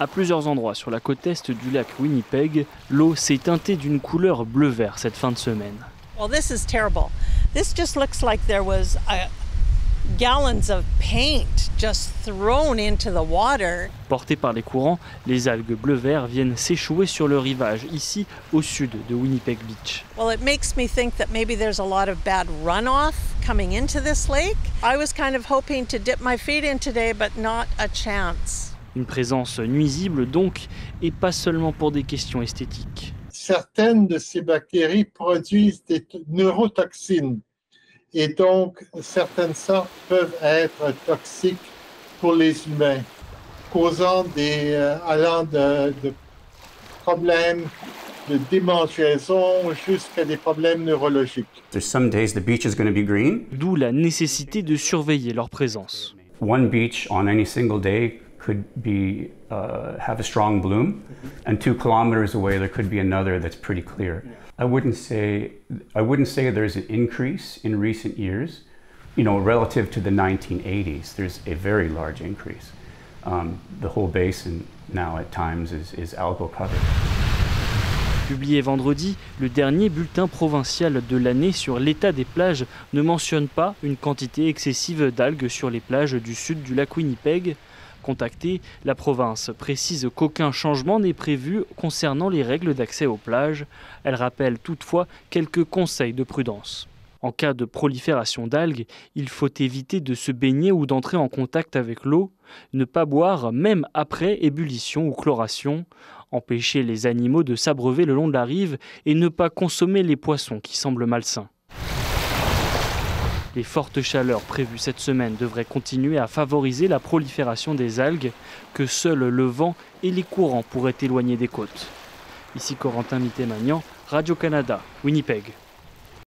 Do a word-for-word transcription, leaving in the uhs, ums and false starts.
À plusieurs endroits sur la côte est du lac Winnipeg, l'eau s'est teintée d'une couleur bleu-vert cette fin de semaine. Well, this is terrible. This just looks like there was a gallons of paint just thrown into the water. Portées par les courants, les algues bleu-vert viennent s'échouer sur le rivage, ici au sud de Winnipeg Beach. Well, it makes me think that maybe there's a lot of bad runoff coming into this lake. I was kind of hoping to dip my feet in today, but not a chance. Une présence nuisible donc, et pas seulement pour des questions esthétiques. Certaines de ces bactéries produisent des neurotoxines et donc certaines sortes peuvent être toxiques pour les humains, causant des euh, allant de, de problèmes de démangeaison jusqu'à des problèmes neurologiques. There's some days the beach is going to be green. D'où la nécessité de surveiller leur présence. One beach on any single day could be uh, have a strong bloom, and two kilometers away there could be another that's pretty clear. I wouldn't say I wouldn't say there's an increase in recent years, you know, relative to the nineteen eighties. There's a very large increase. Um, the whole basin now at times is, is algal covered. Publié vendredi, le dernier bulletin provincial de l'année sur l'état des plages ne mentionne pas une quantité excessive d'algues sur les plages du sud du lac Winnipeg. Contactée, la province précise qu'aucun changement n'est prévu concernant les règles d'accès aux plages. Elle rappelle toutefois quelques conseils de prudence. En cas de prolifération d'algues, il faut éviter de se baigner ou d'entrer en contact avec l'eau, ne pas boire même après ébullition ou chloration, empêcher les animaux de s'abreuver le long de la rive et ne pas consommer les poissons qui semblent malsains. Les fortes chaleurs prévues cette semaine devraient continuer à favoriser la prolifération des algues que seul le vent et les courants pourraient éloigner des côtes. Ici Corentin Mitté-Magnan, Radio-Canada, Winnipeg.